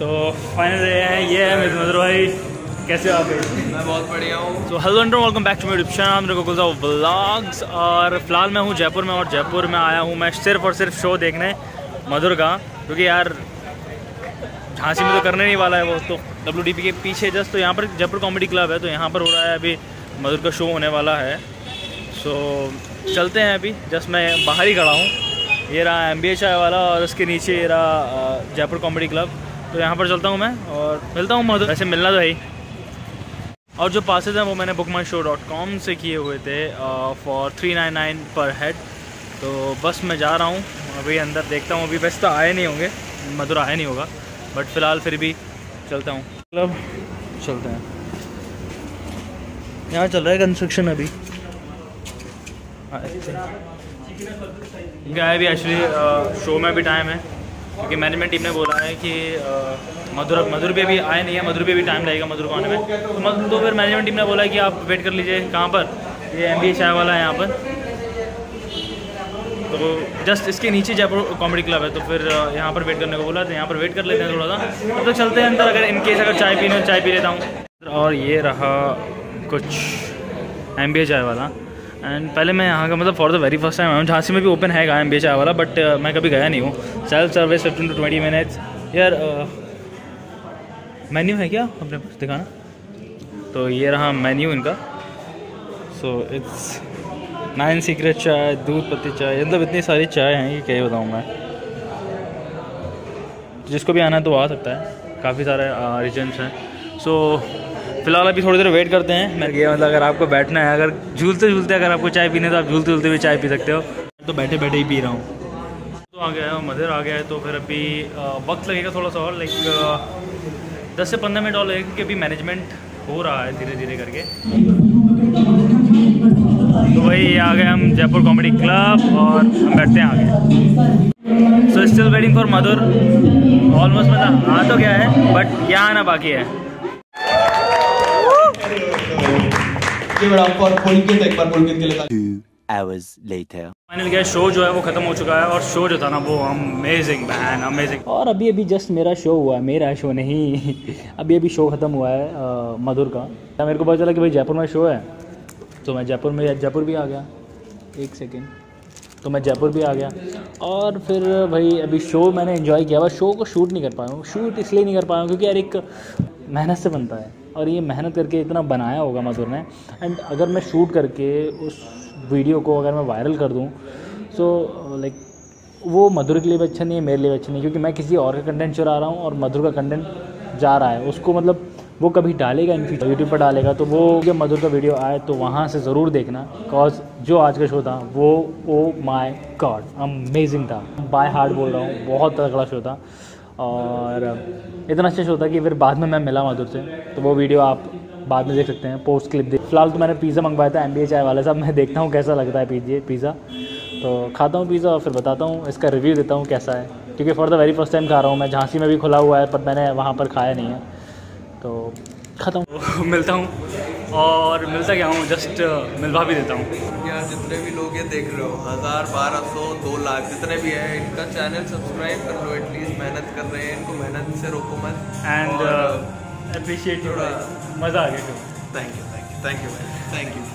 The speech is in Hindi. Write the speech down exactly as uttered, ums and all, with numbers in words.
तो फाइनल ये है मेरे मदर भाई, कैसे हो आप? मैं बहुत बढ़िया हूँ। तो hello and welcome back to my YouTube channel मेरे को व्लॉग्स। और फिलहाल मैं हूँ जयपुर में, और जयपुर में आया हूँ मैं सिर्फ और सिर्फ शो देखने मधुर का, क्योंकि यार झांसी में तो करने नहीं वाला है वो, तो डब्ल्यू डी पी के पीछे जस्ट तो यहाँ पर जयपुर कॉमेडी क्लब है, तो यहाँ पर हो रहा है अभी मधुर का शो होने वाला है। सो चलते हैं, अभी जस्ट मैं बाहर ही खड़ा हूँ। ये रहा एम बी ए चाय वाला और उसके नीचे ये रहा जयपुर कॉमेडी क्लब, तो यहाँ पर चलता हूँ मैं और मिलता हूँ मधुर। वैसे मिलना तो है ही, और जो पासेज हैं वो मैंने book my show dot com से किए हुए थे for three nine nine per head. तो बस मैं जा रहा हूँ अभी अंदर, देखता हूँ। अभी वैसे तो आए नहीं होंगे, मधुर आया नहीं होगा, बट फ़िलहाल फिर भी चलता हूँ। मतलब चलते हैं, यहाँ चल रहा है कंस्ट्रक्शन अभी। क्या भी एक्चुअली शो में भी टाइम है, क्योंकि मैनेजमेंट टीम ने बोला है कि मधुर मधुर भी अभी आए नहीं है, मधुर भी अभी टाइम लगेगा मधुर को आने में। तो मधुर तो फिर मैनेजमेंट टीम ने बोला है कि आप वेट कर लीजिए। कहाँ पर? ये एम बी ए चाय वाला है यहाँ पर, तो जस्ट इसके नीचे जयपुर कॉमेडी क्लब है, तो फिर यहाँ पर वेट करने को बोला, तो यहाँ पर वेट कर लेते हैं थोड़ा सा। अब तो चलते हैं अंदर, अगर इनकेस अगर चाय पीने चाय पी लेता हूँ। और ये रहा कुछ एम बी ए चाय वाला। एंड पहले मैं यहाँ का मतलब for the very first time आया हूँ। झांसी में भी ओपन है एम बी ए चाय वाला, बट uh, मैं कभी गया नहीं हूँ। Self service fifteen to twenty minutes. यार मेन्यू है क्या अपने पास दिखाना? तो ये रहा मेन्यू इनका। सो इट्स नाइन सीक्रेट चाय, दूध पत्ती चाय, मतलब इतनी सारी चाय हैं, ये क्या ही बताऊँ मैं। जिसको भी आना है तो आ सकता है, काफ़ी सारे रीजन्स हैं। सो फिलहाल अभी थोड़ी देर वेट करते हैं। मैं ये मतलब अगर आपको बैठना है, अगर झूलते झूलते अगर आपको चाय पीने, तो आप झूलते झूलते भी चाय पी सकते हो। तो बैठे बैठे ही पी रहा हूँ। तो आ गया है मधुर, आ गया है, तो फिर अभी वक्त लगेगा थोड़ा सा और, लाइक दस से पंद्रह मिनट और लगेगा, क्योंकि अभी मैनेजमेंट हो रहा है धीरे धीरे करके। तो वही आ गए हम जयपुर कॉमेडी क्लब और हम बैठते हैं आगे। So still waiting for Madhur. Almost मतलब आ तो गया है, बट यहाँ आना बाकी है। फाइनल क्या शो जो है वो खत्म हो चुका है, और शो जो था ना वो अमेजिंग मैन, अमेजिंग। और अभी अभी जस्ट मेरा शो हुआ है, मेरा शो नहीं अभी अभी शो खत्म हुआ है आ, मधुर का। मेरे को पता चला कि भाई जयपुर में शो है, तो मैं जयपुर में जयपुर भी आ गया। एक सेकेंड, तो मैं जयपुर भी आ गया, और फिर भाई अभी शो मैंने एंजॉय किया। बस शो को शूट नहीं कर पाया हूँ। शूट इसलिए नहीं कर पाया हूँ क्योंकि यार एक मेहनत से बनता है, और ये मेहनत करके इतना बनाया होगा मधुर ने। एंड अगर मैं शूट करके उस वीडियो को अगर मैं वायरल कर दूँ, सो लाइक वो मधुर के लिए भी अच्छा नहीं है, मेरे लिए भी अच्छा नहीं, क्योंकि मैं किसी और का कंटेंट चुरा रहा हूँ और मधुर का कंटेंट जा रहा है उसको। मतलब वो कभी डालेगा इन फ्यूचर, यूट्यूब पर डालेगा, तो वो जब मधुर का वीडियो आए तो वहाँ से ज़रूर देखना। बिकॉज जो आज का शो था वो ओ माय गॉड अमेजिंग था। बाय हार्ट बोल रहा हूँ, बहुत तगड़ा शो था, और इतना अच्छा शो था कि फिर बाद में मैं मिला मधुर से, तो वो वीडियो आप बाद में देख सकते हैं, पोस्ट क्लिप देख। फिलहाल तो मैंने पिज़्ज़ा मंगवाया था एम बी ए चाय वाले साहब। मैं देखता हूँ कैसा लगता है पिज़्ज़ा पिज़्ज़ा तो खाता हूँ पिज़्ज़ा, और फिर बताता हूँ, इसका रिव्यू देता हूँ कैसा है, क्योंकि for the very first time खा रहा हूँ मैं। झांसी में भी खुला हुआ है, पर मैंने वहाँ पर खाया नहीं है, तो खाता हूँ। मिलता हूँ, और मिलता क्या हूँ, जस्ट मिलवा भी देता हूँ। यार जितने भी लोग ये देख रहे हो, हज़ार बारह सौ दो लाख जितने भी हैं, इनका चैनल सब्सक्राइब कर लो एटलीस्ट। मेहनत कर रहे हैं, इनको मेहनत से रोको मत। एंड अप्रिशिएट यू, मज़ा आ गया। Thank you thank you thank you thank you.